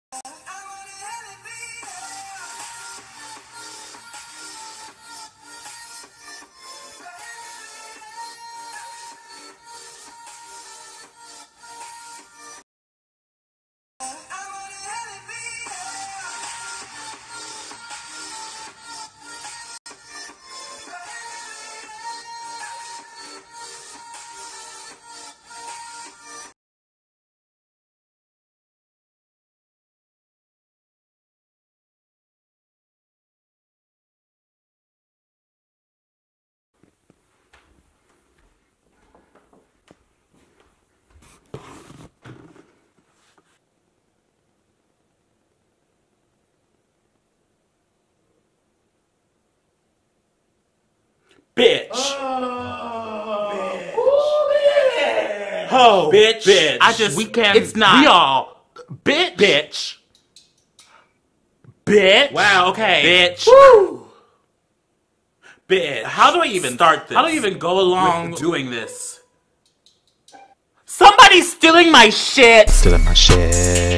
Bitch. Oh, bitch. Bitch. We can't. It's not. We all. Bitch. Bitch. Bitch. Wow, okay. Bitch. Woo. Bitch. How do I even start this? How do I even go along with doing this? Somebody's stealing my shit. Stealing my shit.